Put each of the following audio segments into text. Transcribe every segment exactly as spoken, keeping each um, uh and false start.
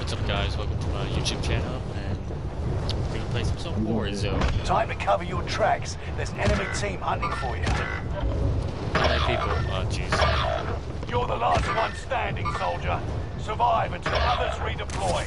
What's up, guys? Welcome to my YouTube channel, and we're gonna play some some Warzone. Time to cover your tracks. There's enemy team hunting for you. How many people? Oh, jeez. You're the last one standing, soldier. Survive until others redeploy.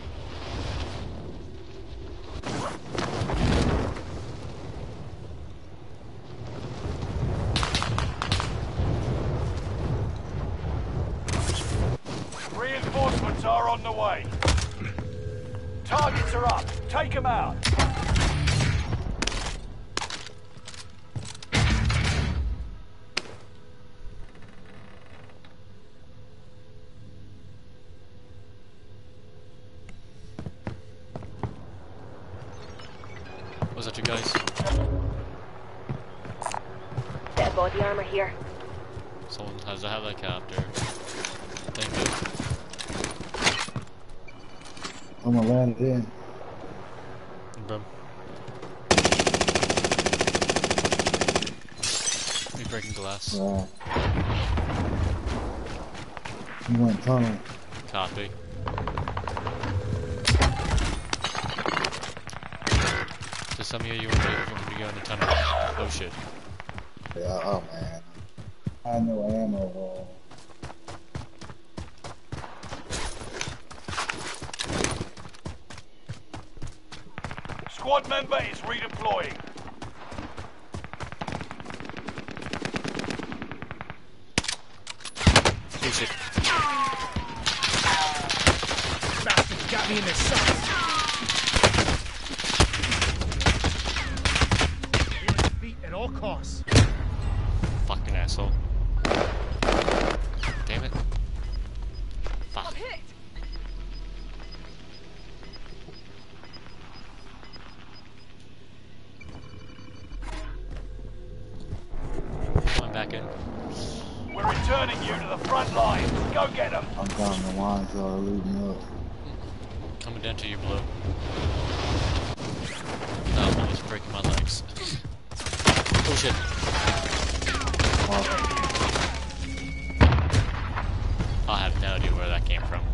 Reinforcements are on the way. Targets are up. Take them out. What's up, you guys? Dead body armor here. Someone has a helicopter. Thank you. I'm gonna land it in. Bro. You're breaking glass. Wow. You went tunnel. Copy. So some of you, you want me, you want me to go in the tunnel? Oh shit. Yeah, oh man. I had no ammo. Uh, Squad member is redeploying. Oh shit. Bastard got me in the sun. Feet at all costs. Fucking asshole. Damn it. Fuck. Going back in. We're returning you to the front line. Go get them. I'm down the lines that are leading up. Coming down to you, Blue. No, I'm almost breaking my legs. Oh shit. Oh, I have no idea where that came from.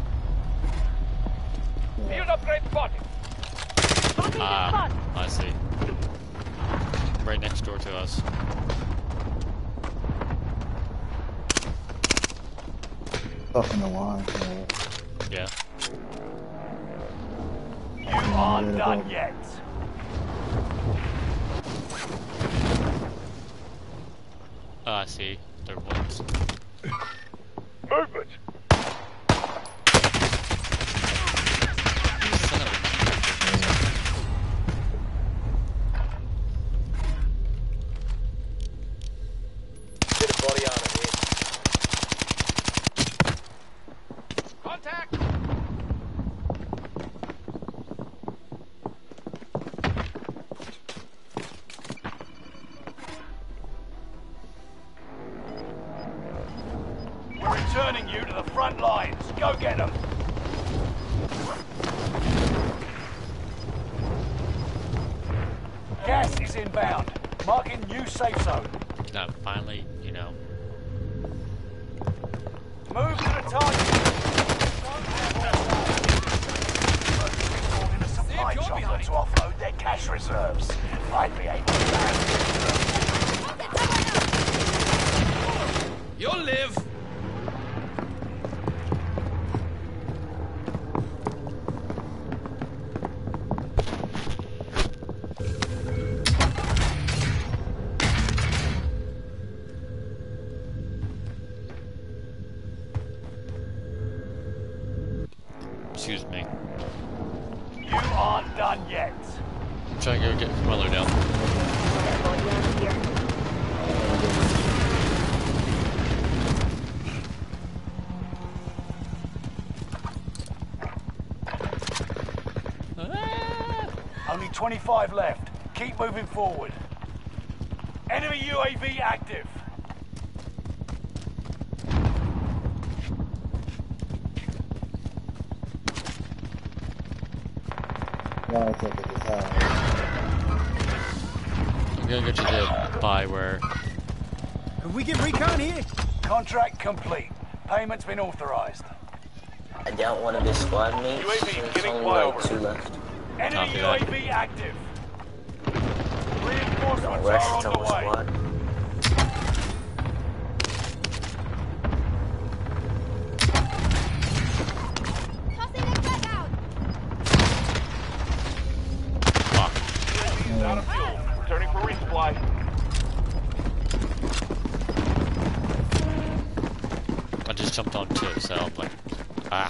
Field upgrade spotted. Ah, I see. Right next door to us. stuck in the lines. Yeah. Yeah. You aren't done yet. Oh, I see. They're ones. Movement. Son of Get a body armor here. Contact. We're returning you to the front lines. Go get them. Gas is inbound. Marking new safe zone. no, finally, you know. Move to the target. In a supply chopper to offload their cash reserves. I'd be able to land. You'll live. Excuse me. You aren't done yet. I'm trying to go get Weller down. Dead body armor here. Only twenty-five left. Keep moving forward. Enemy U A V active. Guys up at the tower. I'm gonna go to the buy where. Can we get recon here? Contract complete. Payment's been authorized. I don't want to be squad mates. U A V There's getting only like flyover. two left. Enemy Copy U that. A V active. Don't Reinforcements rush are on to the a way. squad. Fuck. He's out of fuel. Returning for resupply. I just jumped onto it, so I'm like, ah.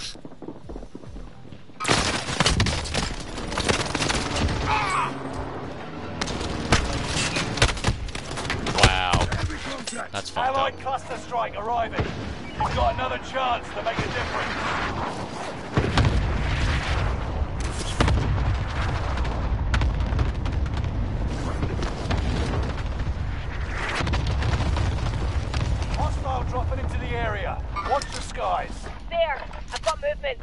Wow. That's fucked Allied up. cluster strike arriving. You've got another chance to make a difference. Hostile dropping into the area. Watch the skies. There, I've got movement.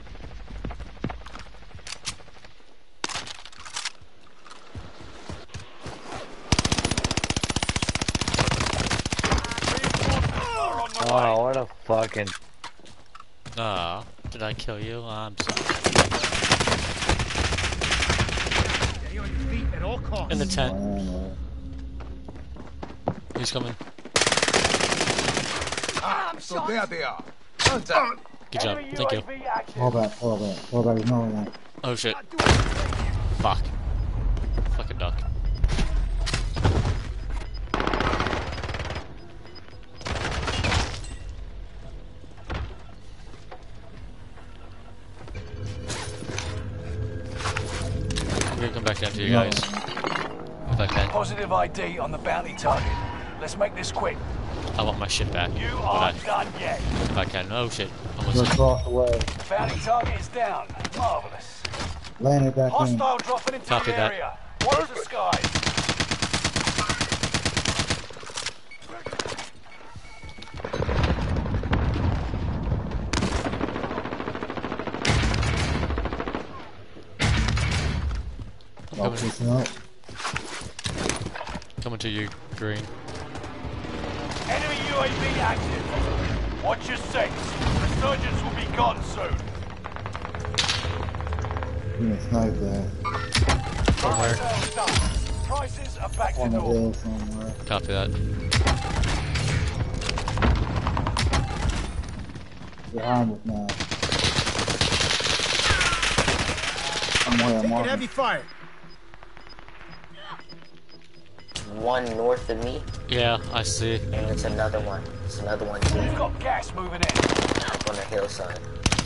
Reinforcements are on the way. Oh, what a fucking. Ah, did I kill you? I'm sorry. Stay on your feet at all costs. In the tent. Oh, Who's coming? So there they are. Good job. Enemy Thank you. U A V active. hold back, hold back, hold back, no, no. Oh shit. Fuck. Fucking duck. I'm gonna come back down to you guys. If I can. Positive I D on the bounty target. Let's make this quick. I want my shit back. You But I, aren't done yet. if I can. Oh shit. Almost. Just cross the way. Bounty target is down. Marvelous. Land it back in. Hostile dropping into Copy the that. area. Watch the skies. I'm I'll coming, push him out. coming to you, Green. Enemy U A V active. Watch your six. Resurgence will be gone soon. You can snipe that. Somewhere. Sales done. Prices are back to On the normal. hill somewhere. Copy that. Behind us now. Somewhere, I'm Taking walking. heavy fire. One north of me, Yeah, I see. and it's another one. It's another one too. You've got gas moving in. Up on the hillside.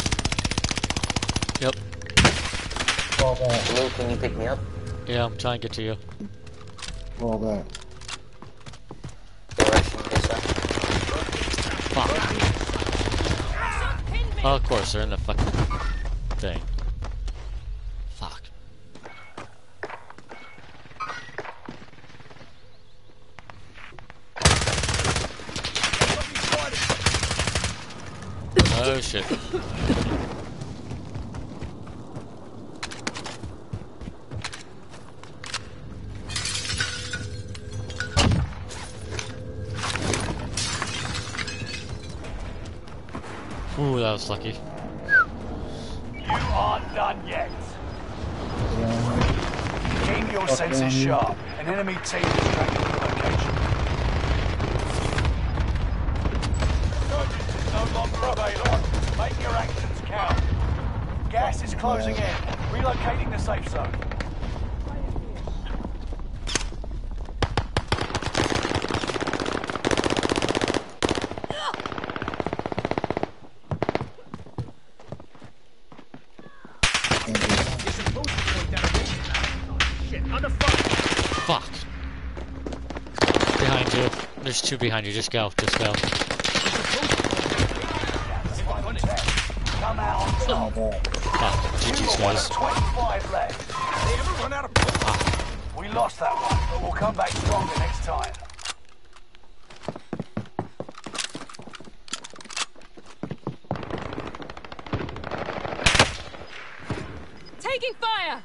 Yep. Fall back, Blue, can you pick me up? Yeah, I'm trying to get to you. fall back. Direction this way. Fuck. Oh, of course, they're in the fucking thing. Fuck. Oh shit. Ooh, that was lucky. You aren't done yet. Yeah. Keep your Fuck senses down here. sharp. An enemy team is tracking the location. Resurgence is no longer available. Make your actions count. Gas is closing in. Relocating the safe zone. You're supposed to point that at me. Oh, shit. On the front. Fuck. Behind you. There's two behind you. Just go. Just go. Final ten. Come out on top. Fall back. Fuck. G You G's got one of guys. twenty-five left. They ever run out of We lost that one, but we'll come back stronger next time. Taking fire!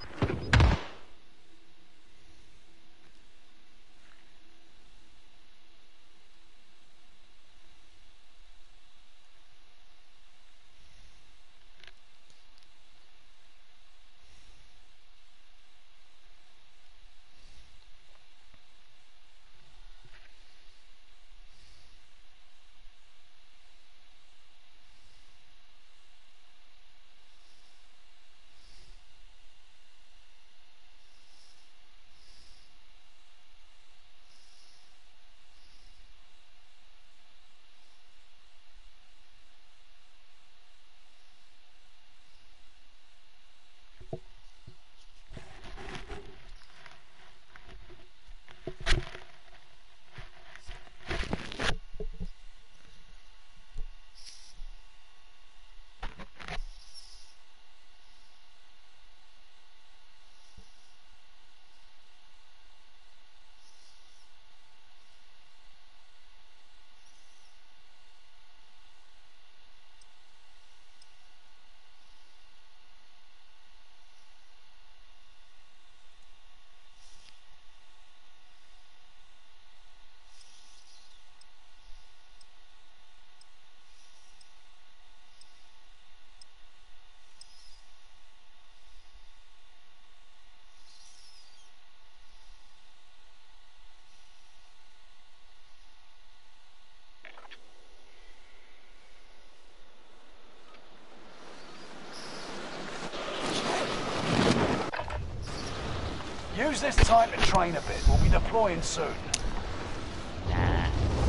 Use this time to train a bit. We'll be deploying soon. Nah.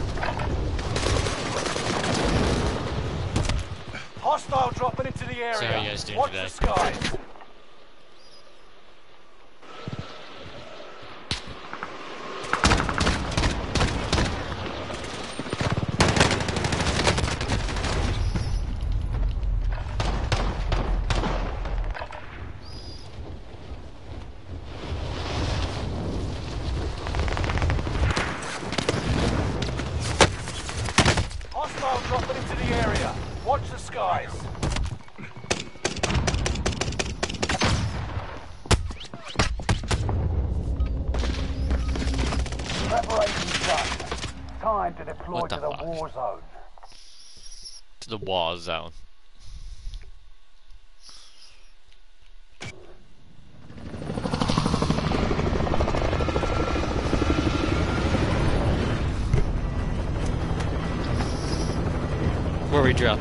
Hostile dropping into the area. So how you guys doing Watch today? the skies. Hostile dropping into the area. Watch the skies. Preparations done. Time to deploy What the to the fuck? war zone. To the war zone. Where we drop?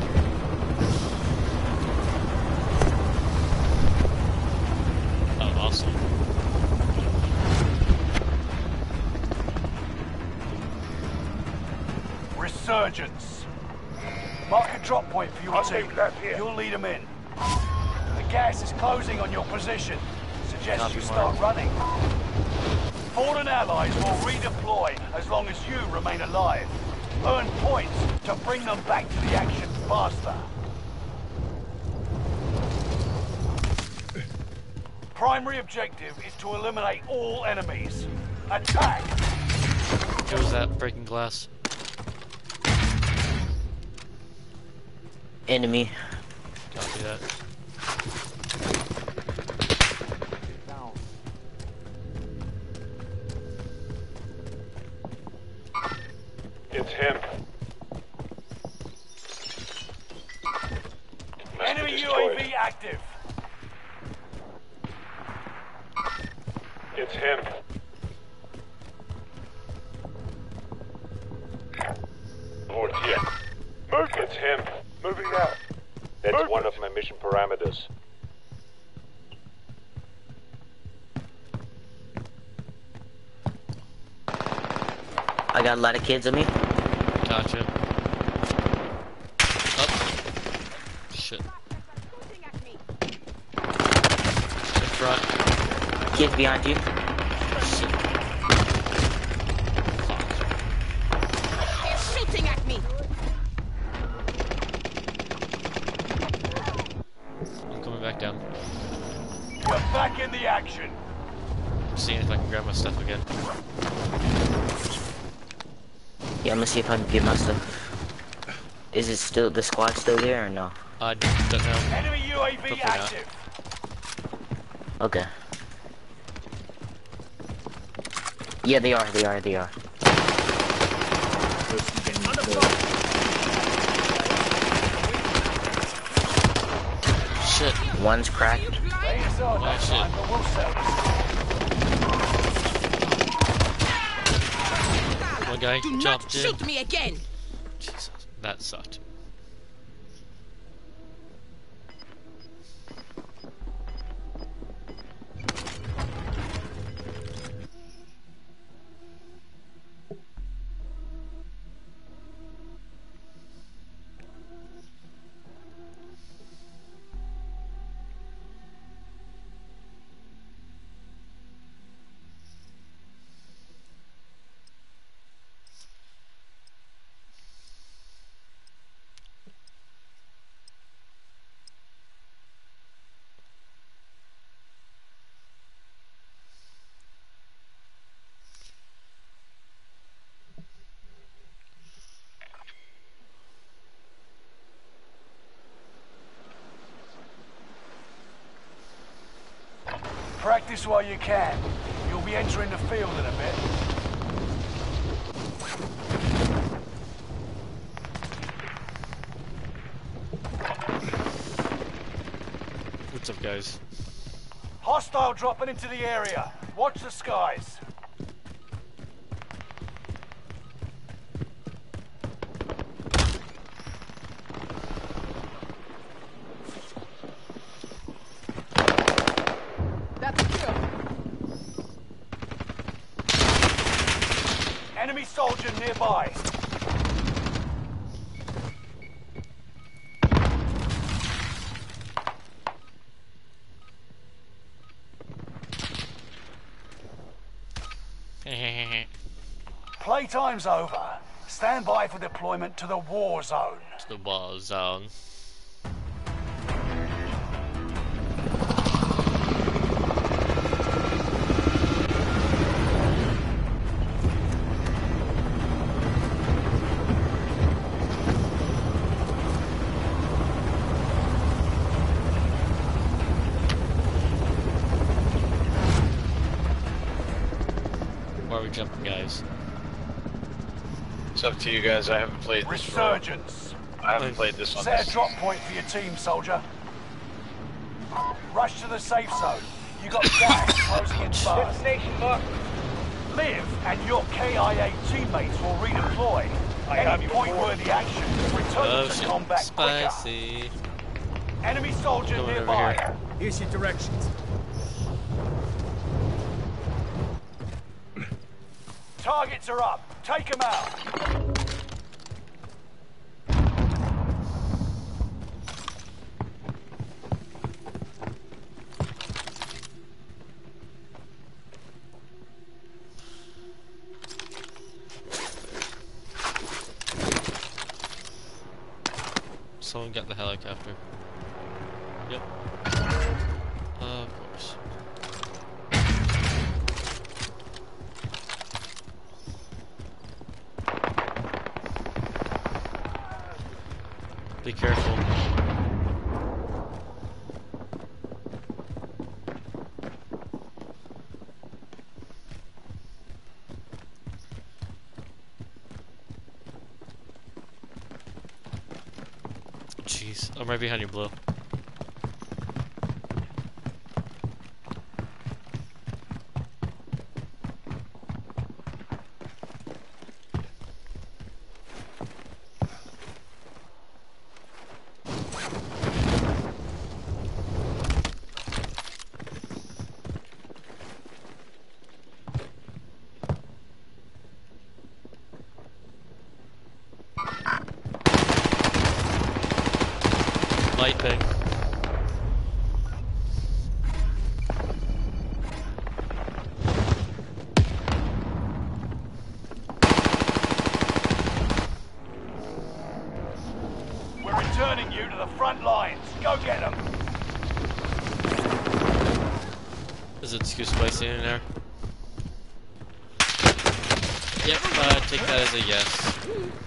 Oh, awesome. Resurgence. Mark a drop point for your team. You'll lead them in. The gas is closing on your position. Suggest Copy, you start Mark. running. Fallen allies will redeploy as long as you remain alive. Earn points to bring them back to the action faster. Primary objective is to eliminate all enemies. Attack! What was that? Breaking glass? Enemy. Copy that. It's him. Must Enemy be U destroyed. A V active. It's him. Lord here. Move. It's him. Moving now. That's Movement. one of my mission parameters. I got a lot of kids on me. Gotcha. Up. Shit. In front. Kids behind you. Shit. They're shooting at me. I'm coming back down. You're back in the action. Seeing if I can grab my stuff again. Yeah, I'm gonna see if I can get my stuff. Is it still, the squad still there or no? I don't know. Enemy U A V Hopefully not. active. Okay. Yeah, they are, they are, they are. Shit. One's cracked. Stay inside that shit. time, but we'll settle this. One guy Do not jumped in. shoot me again. Jesus, that sucked. Practice while you can. You'll be entering the field in a bit. What's up, guys? Hostile dropping into the area. Watch the skies. That's a kill. nearby. Playtime's over. Stand by for deployment to the war zone. To the war zone. Where are we jumping, guys? It's up to you guys. I haven't played this. Resurgence. I haven't played this on Set this. a drop point for your team, soldier. Rush to the safe zone. You got gas closing in fast. Destination marked. Live and your K I A teammates will redeploy. I have Any you point-worthy action. Return Oh to shit, combat spicy. quicker. Enemy soldier Going over nearby. here. Here's your directions. Targets are up. Take them out. Someone get the helicopter. Yep. Uh, of course. Be careful. Jeez, I'm right behind you, Blue. Light ping. We're returning you to the front lines. Go get them. Is it too spicy in there? Yep, uh, take that as a yes.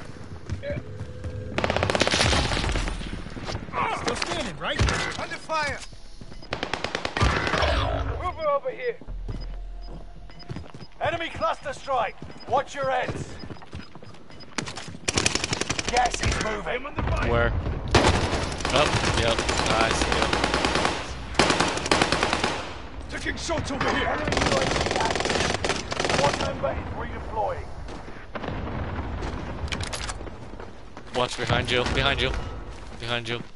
Still standing, right? Under fire. Move over here. Enemy cluster strike. Watch your heads. Gas is moving. Where? Oh, yep, I see Taking shots over here. Enemy U A V active. One member is redeploying. it. Watch behind you, behind you, behind you.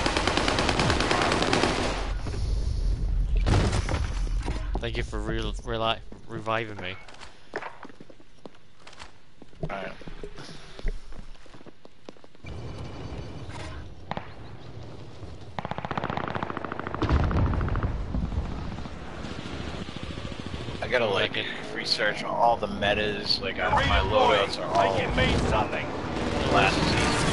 Thank you for re reli reviving me. Alright. I gotta like it. research all the metas, like I, my loadouts are all Make it mean something. last season.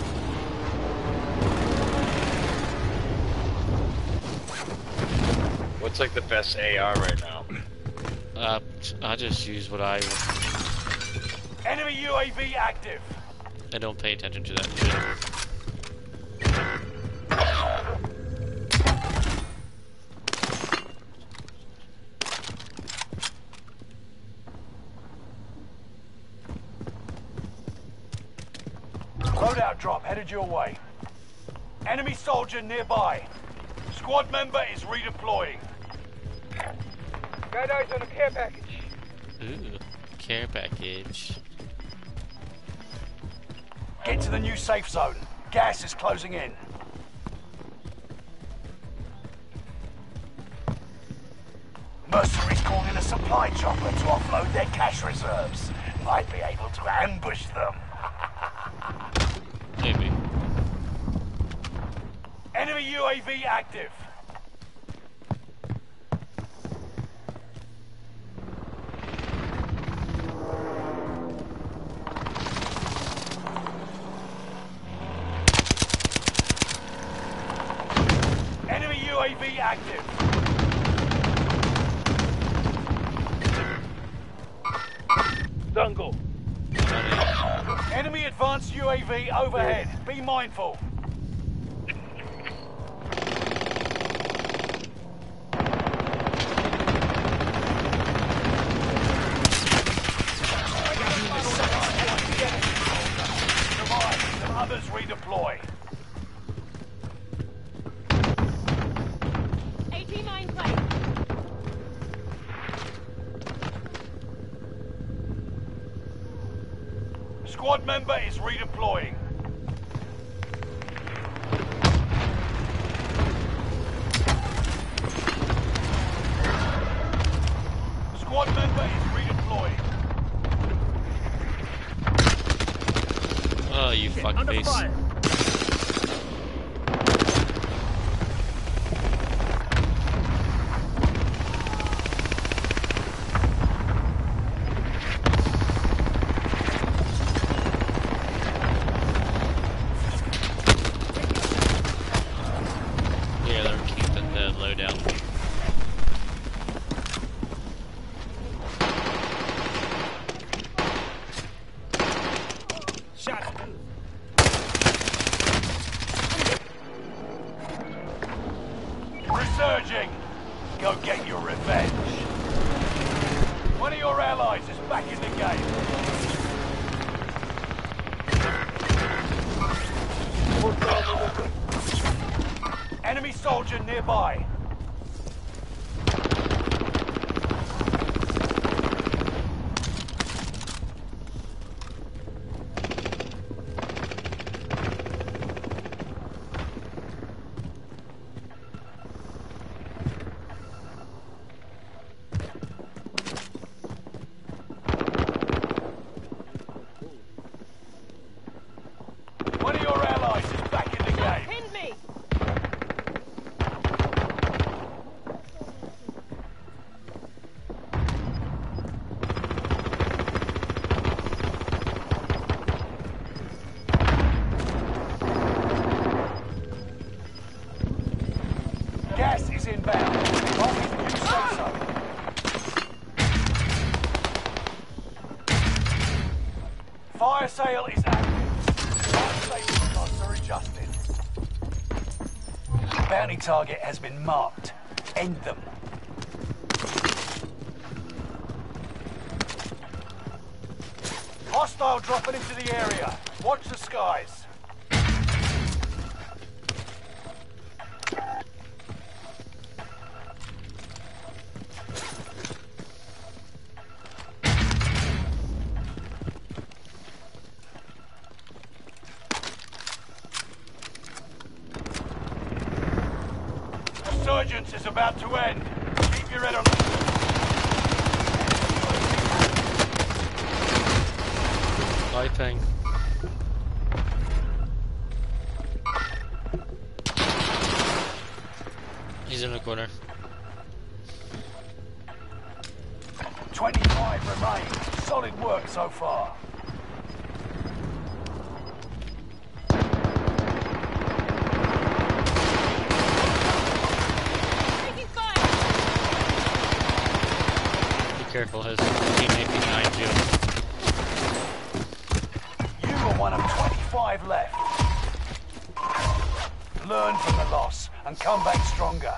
What's like the best A R right now? Uh, I just use what I. Enemy U A V active. I don't pay attention to that shit. Loadout drop headed your way. Enemy soldier nearby. Squad member is redeploying. Got eyes on a care package. Ooh, care package. Get to the new safe zone. Gas is closing in. Mercenaries called in a supply chopper to offload their cash reserves. Might be able to ambush them. Maybe. Enemy U A V active. Enemy U A V active. Dungle. Enemy advanced U A V overhead. Be mindful. Survive, and others redeploy. AT mine plate. Squad member is redeploying. Squad member is redeploying. Oh, you fuck Under face. fire. Yeah, they're keeping the loadout. Shots. Resurging. Go get your revenge. One of your allies is back in the game. Enemy soldier nearby. One of your allies is back in the game. Pinned me. Gas is inbound. Marking you say so. Fire sale is active. Fire safety costs are adjusted. Bounty target has been marked. End them. Hostile dropping into the area. Watch the skies. Resurgence is about to end. Keep your head on. Lighting. He's in the corner. twenty-five remain. Solid work so far. Taking fire. Be careful, his teammate behind you. You were one of twenty-five left. Learn from the loss and come back stronger.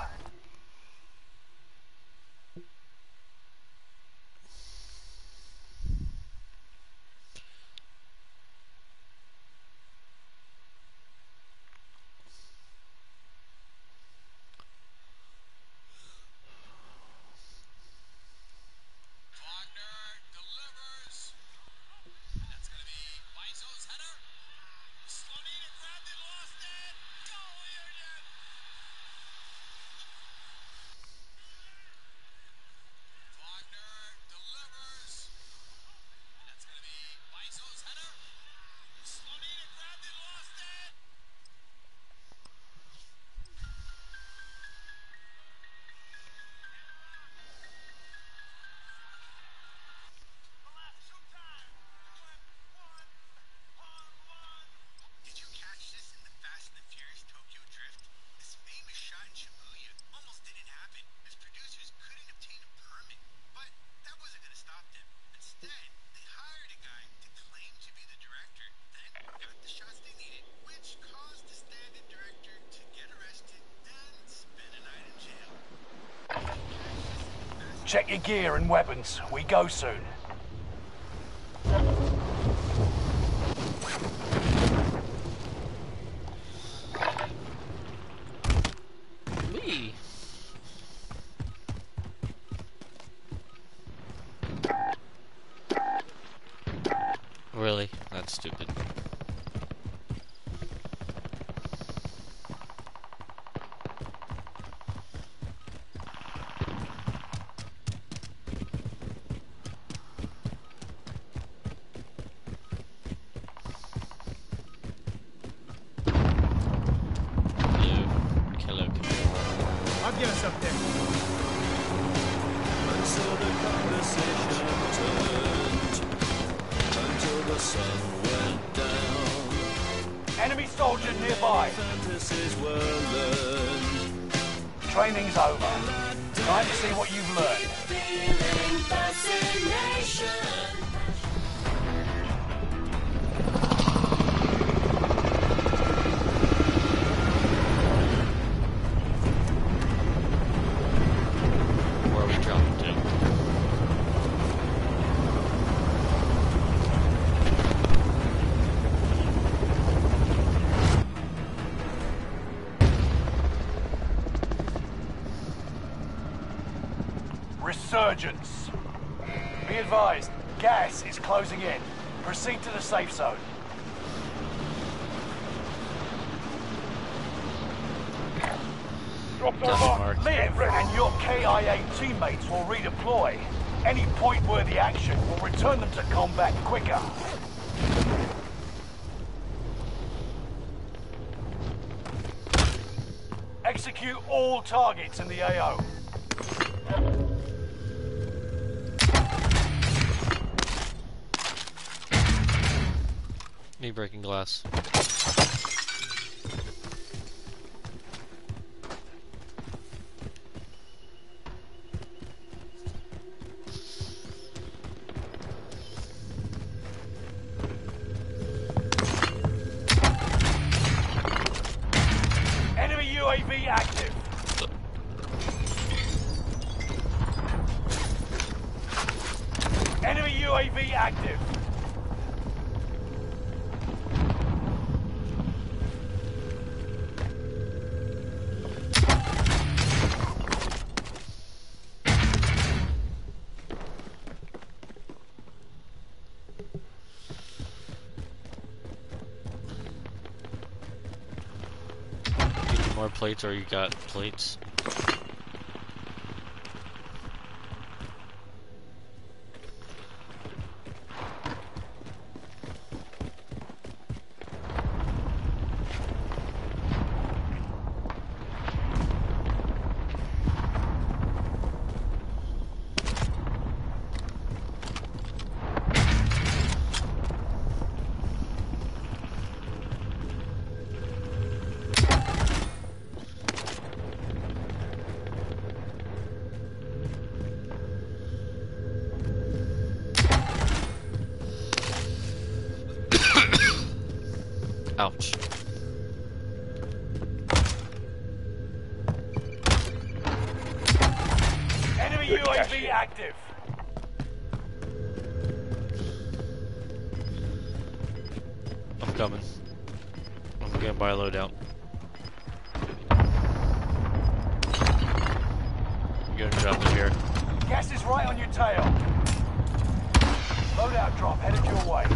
Check your gear and weapons. We go soon. Me. Really? That's stupid. I'll get us up there. Until the conversation turned, until the sun went down. Enemy soldier nearby. Fantasies were learned. Training's over. Time to see what you've learned. Feeling fascination. Where are we dropping to? Resurgence. Be advised, gas is closing in. Proceed to the safe zone. Drop the Doesn't mark. mark. Live, and your K I A teammates will redeploy. Any point-worthy action will return them to combat quicker. Execute all targets in the A O. Me breaking glass. Enemy U A V active. Enemy U A V active. Do you need more plates or you got plates? Ouch. Enemy U A V active. I'm coming. I'm gonna buy a loadout. I'm gonna drop it here. Gas is right on your tail. Loadout drop headed your way.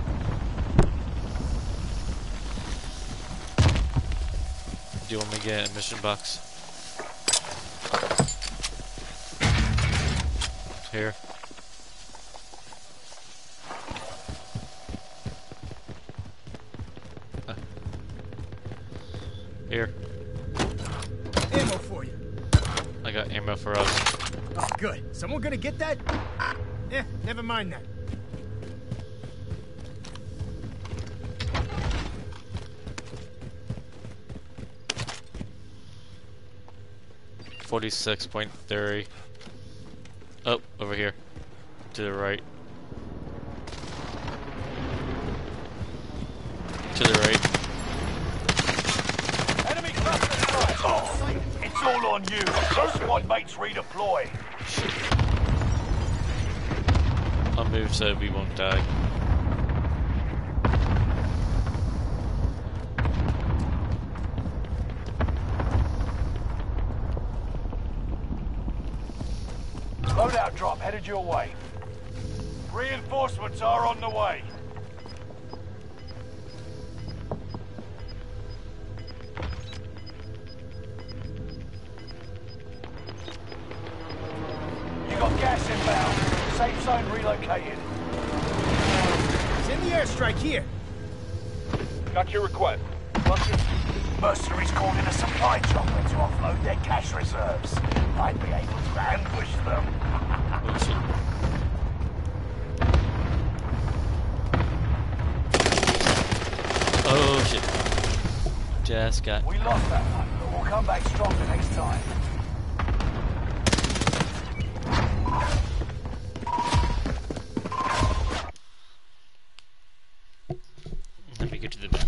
Do you want me to get a mission box? Here. Uh. Here. Ammo for you. I got ammo for us. Oh, good. Someone gonna get that? Eh, never mind that. forty-six point three. Oh, over here. To the right. To the right. Enemy cluster strike. It's It's all on you. So squad mates redeploy. I'll move so we won't die. Loadout drop headed your way. Reinforcements are on the way. You got gas inbound. Safe zone relocated. Send the airstrike here. Got your request. Mercenaries called in a supply chopper to offload their cash reserves. I'd be able to ambush them. Oh shit. Just got. We lost that one, but we'll come back stronger next time. Let me get to the back.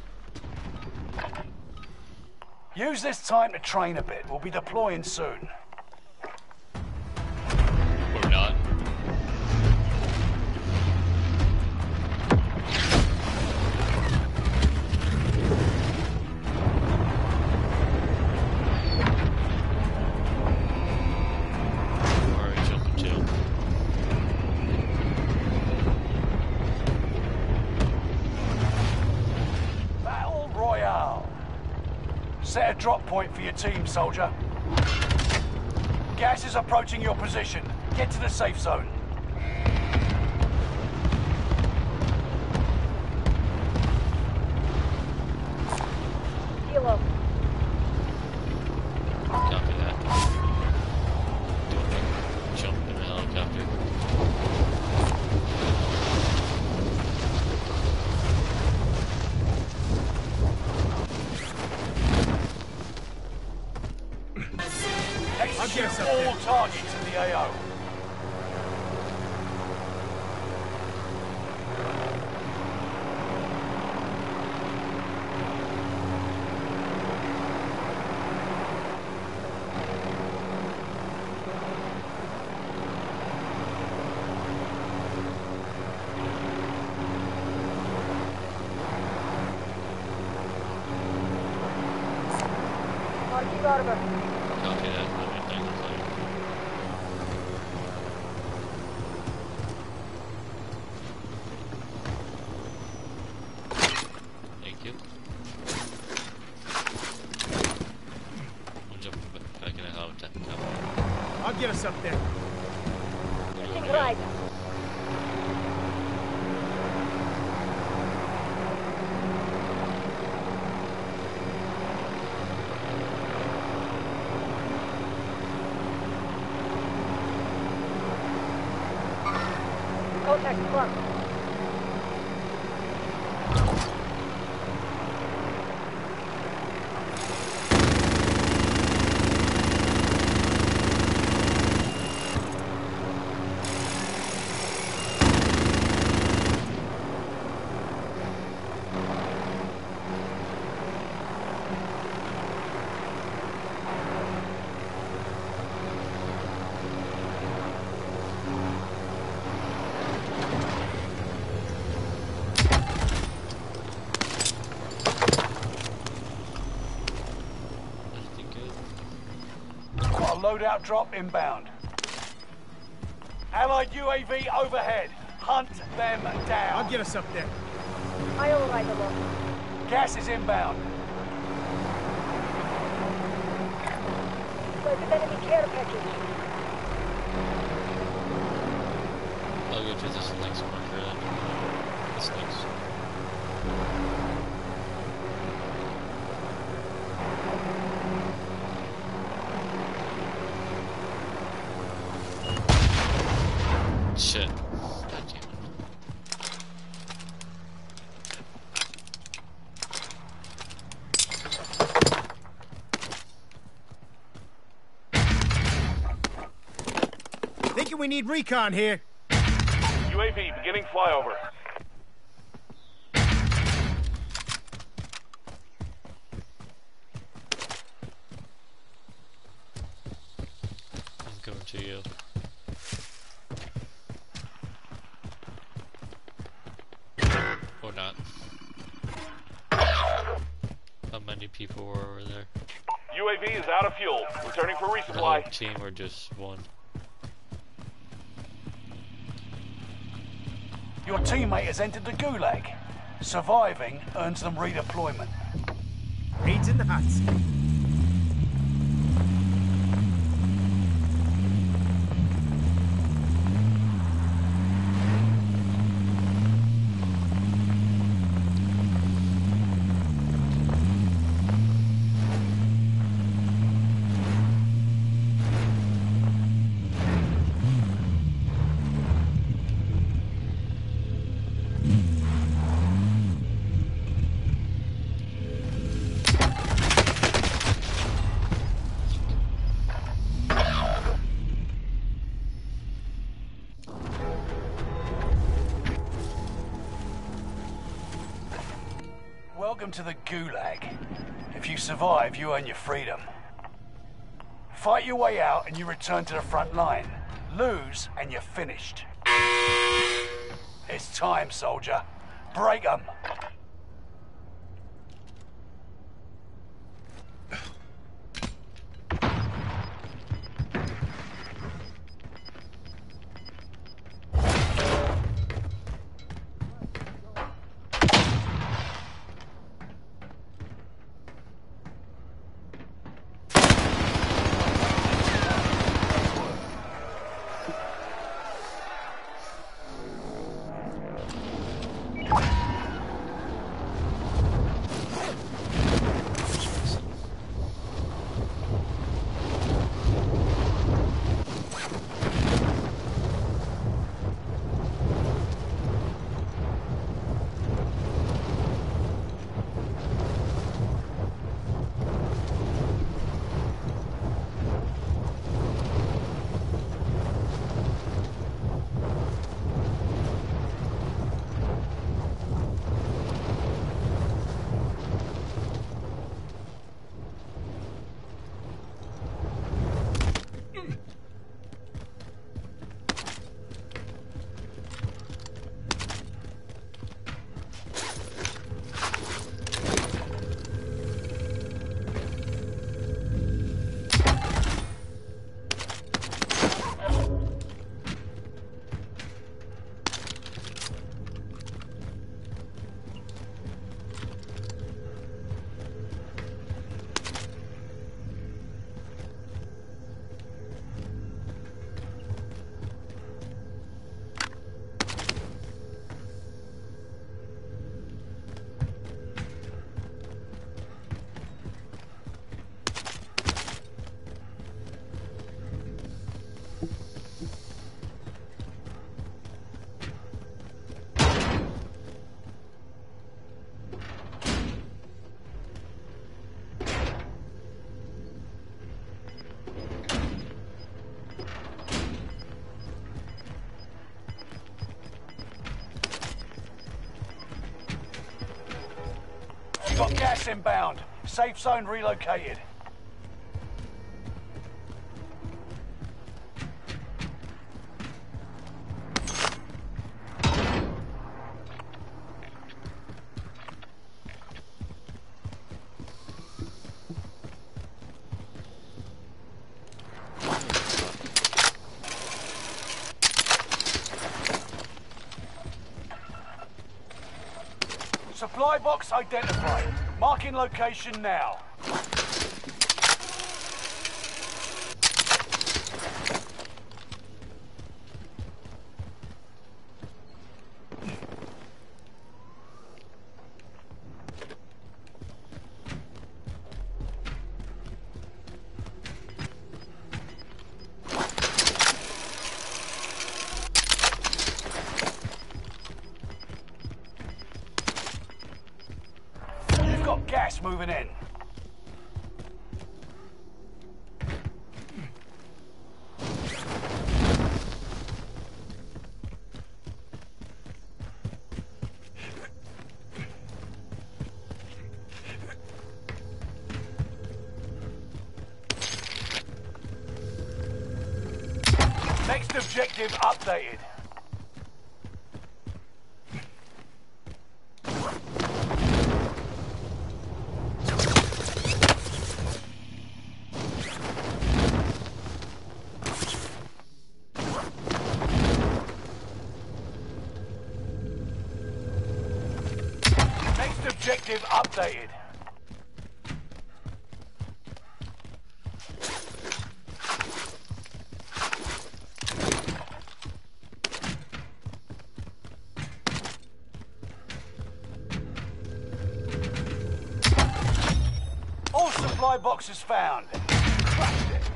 Use this time to train a bit. We'll be deploying soon. not. Alright, jump and chill. Battle Royale. Set a drop point for your team, soldier. Gas is approaching your position. Get to the safe zone. Kilo. Copy that. Doing it. Jump in the helicopter. Execute us up all there. targets in the A O. Marking armor. Copy that. Let me think it's like. Thank you. I'm jumping back in a helicopter. I'll get us up there. Looking right. Contact front. Got a loadout drop inbound. Allied U A V overhead. Hunt them down. I'll get us up there. I'll ride along. Gas is inbound. Private enemy care package. I'll go to this next marker then. This next. Shit. God damn it. Thinking we need recon here. U A V beginning flyover. I'm coming to you. Or not. How many people were over there? U A V is out of fuel. Returning for The resupply. whole team or just one? Your teammate has entered the gulag. Surviving earns them redeployment. Raids in the hot seat. Welcome to the gulag. If you survive, you earn your freedom. Fight your way out and you return to the front line. Lose and you're finished. It's time, soldier. Break 'em. Got gas inbound. Safe zone relocated. Supply box identified. Marking location now. Gas moving in. Next objective updated. Objective updated. All supply boxes found. Crushed it.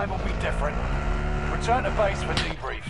time will be different. Return to base for debrief.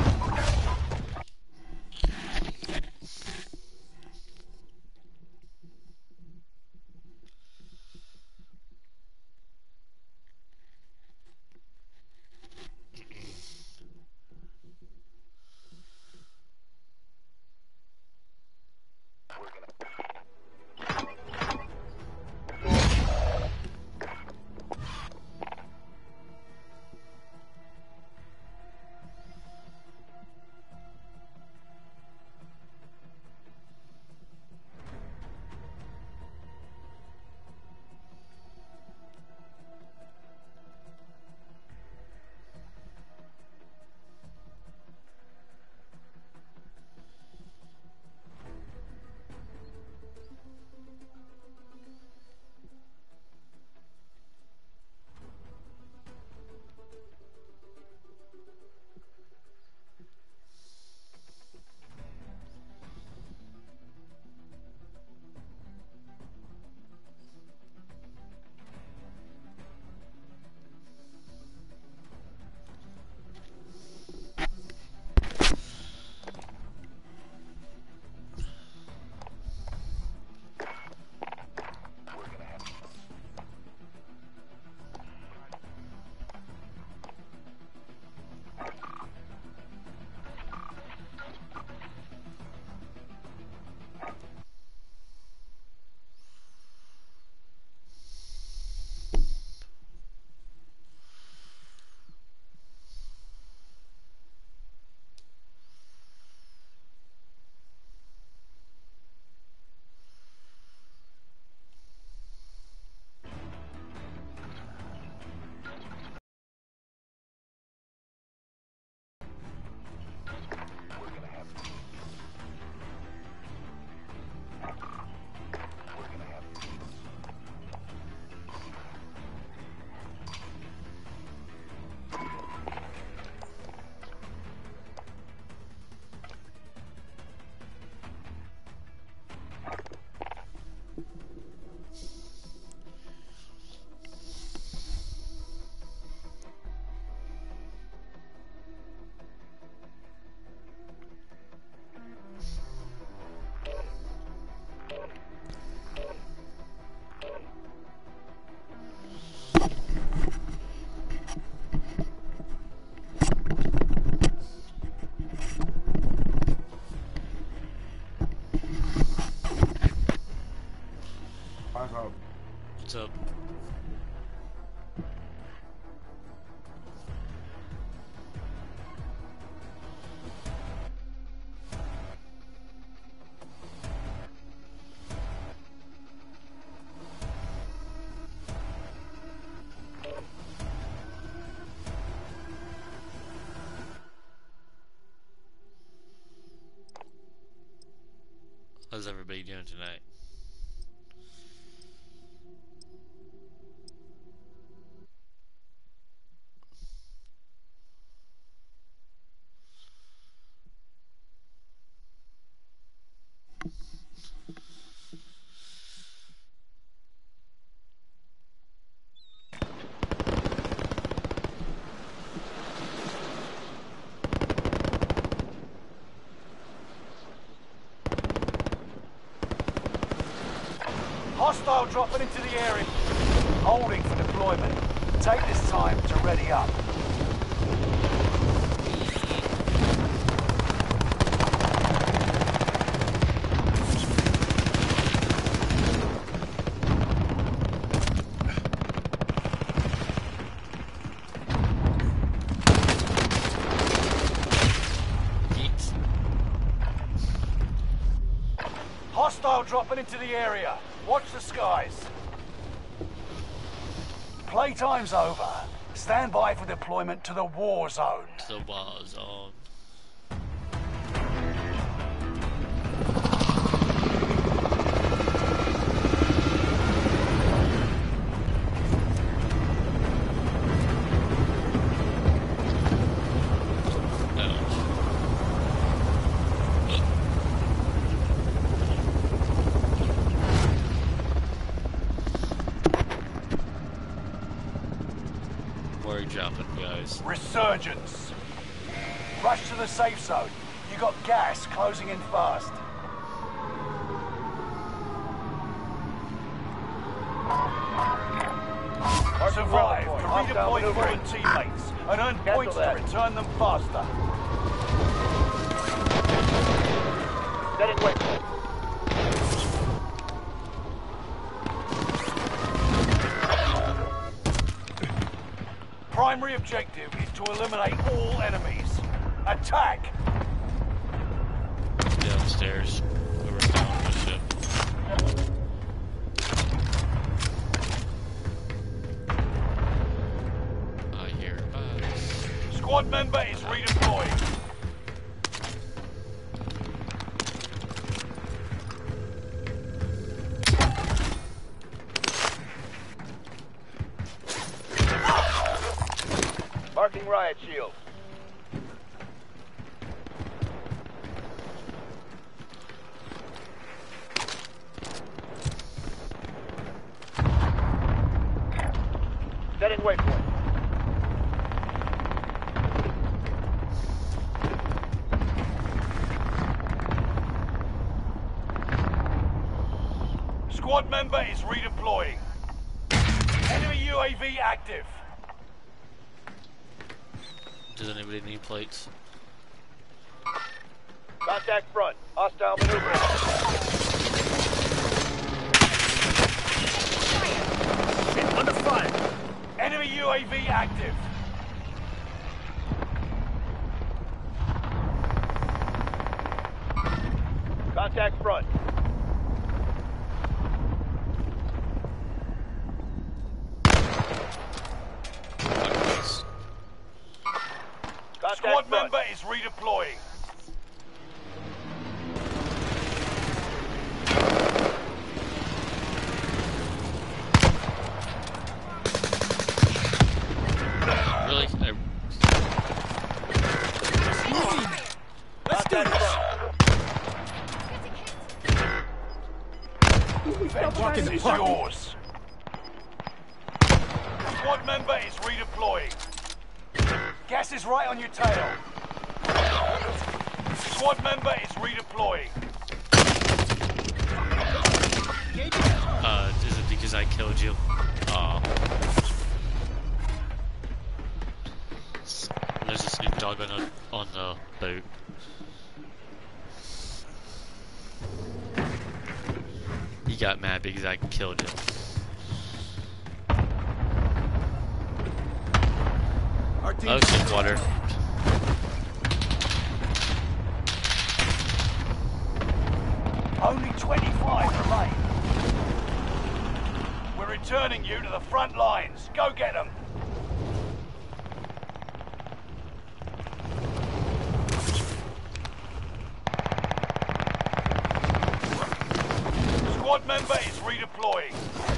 What's up? How's everybody doing tonight? Hostile dropping into the area. Holding for deployment. Take this time to ready up. Hostile dropping into the area. Watch the skies. Playtime's over. Stand by for deployment to the war zone. The war zone. Where are you jumping? this. Resurgence. Rush to the safe zone. You got gas closing in fast. Survive to redeploy fallen teammates and earn points to return them faster. Setting waypoint. Primary objective is to eliminate all enemies. Attack! Downstairs. Over down the ship. I hear us. Squad member is redeployed. Marking riot shield. Setting waypoint. Squad member is redeploying. Enemy U A V active. Does anybody need plates? Contact front. Hostile maneuvering. Shit, under fire! Enemy U A V active. Contact front. Contact Squad front. Member is redeploying. Really? I... Let's do this. Vengeance is yours. Squad member is redeploying. Gas is right on your tail. Squad member is redeploying. Uh, is it because I killed you? Aw. There's a Snoop Dogg on the, on the boat. He got mad because I killed him. Ocean water. Only twenty-five remain. We're returning you to the front lines. Go get them. Squad member is redeploying.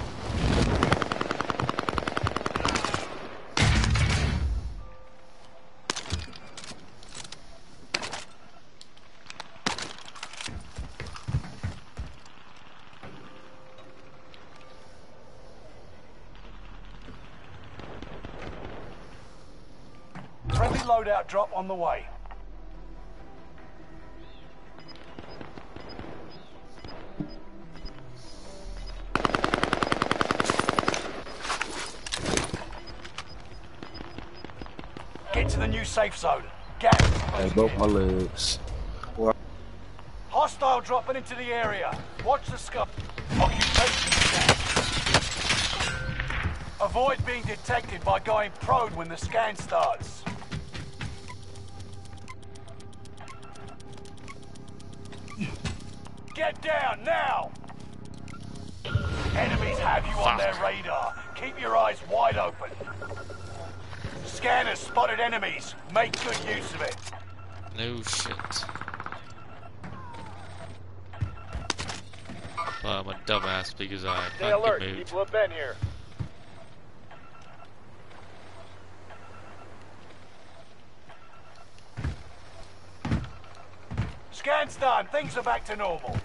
Friendly loadout drop on the way. Get to the new safe zone. Gas. Hey, both my legs. Hostile dropping into the area. Watch the scope. Occupation scan. Avoid being detected by going prone when the scan starts. Get down now! Enemies have you on their radar. Keep your eyes wide open. Scanners spotted enemies. Make good use of it. No shit. Well, I'm a dumbass because I Stay fucking alert. moved. People have been here. Scan's done. Things are back to normal.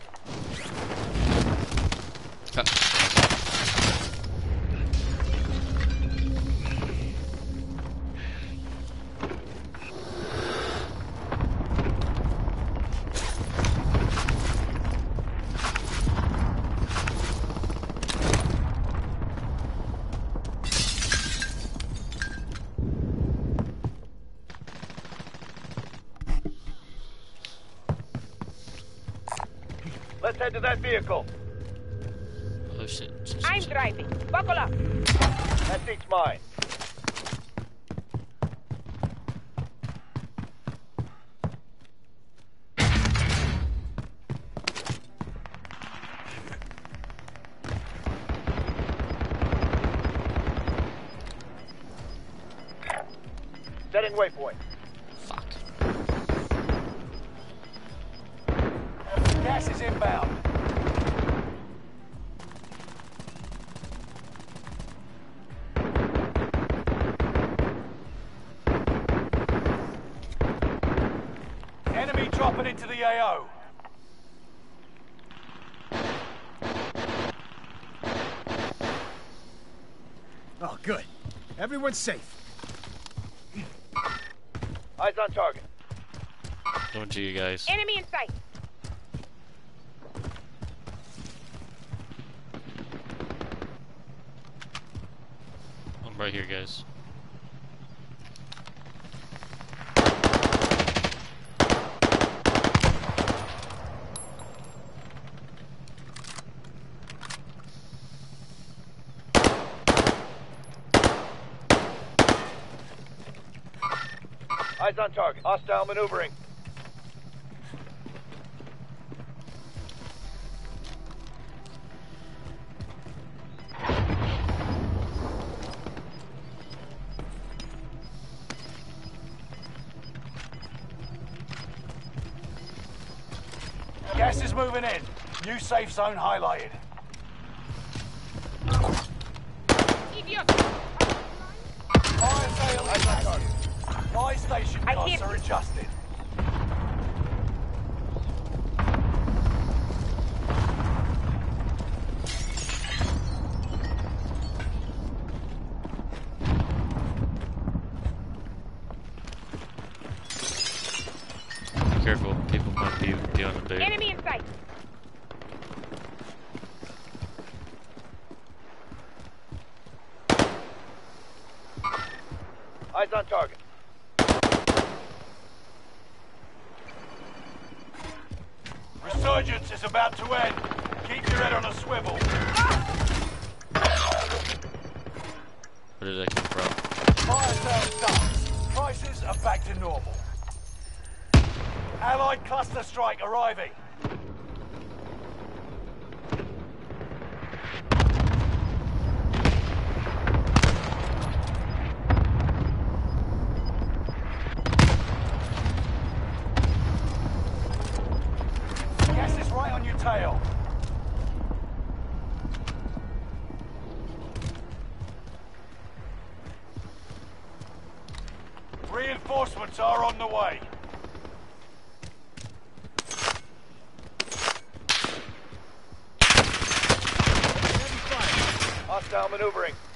Let's head to that vehicle. Oh shit. shit, shit, I'm shit. driving. Buckle up. That seat's mine. Setting waypoint. Fuck. Gas is inbound. Enemy dropping into the A O. Oh, good. Everyone's safe. Eyes on target. Don't you guys. Enemy in sight. I'm right here, guys. Eyes on target. Hostile maneuvering. Gas is moving in. New safe zone highlighted. Idiot. Fire sale is on target. Buy station I costs hit are you. adjusted. Be careful, people might be dealing with there. Enemy in sight. Eyes on target. Resurgence is about to end. Keep your head on a swivel. Where did I come from? Fire sales done. Prices are back to normal. Allied cluster strike arriving. Gas is right on your tail. Reinforcements are on the way. Hostile maneuvering.